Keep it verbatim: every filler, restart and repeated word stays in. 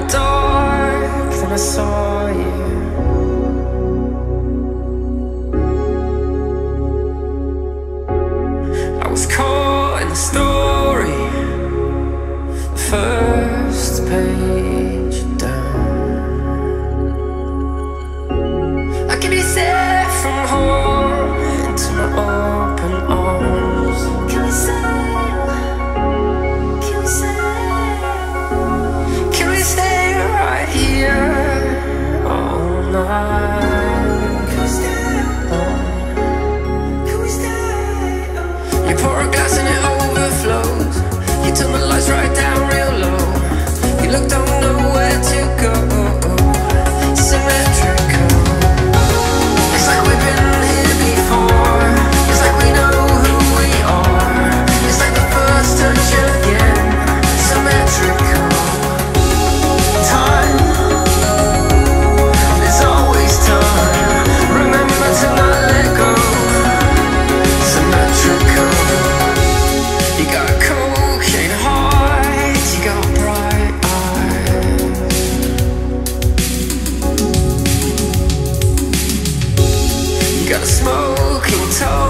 dark, then I saw you. I was caught in the story, the first page down. I can be safe from home into my open arms. Can we sail? Can we sail? Can we stay right here all night? Can we stay? Can we stay? You pour a glass and it overflows. You turn the lights right down real low. You look, don't know where to go. Symmetrical. It's like we've been here before. It's like we know who we are. It's like the first touch again. Symmetrical. Time. There's always time. Remember to not let go. Symmetrical. You got cocaine heart. You got bright eyes. You got a smoking toe.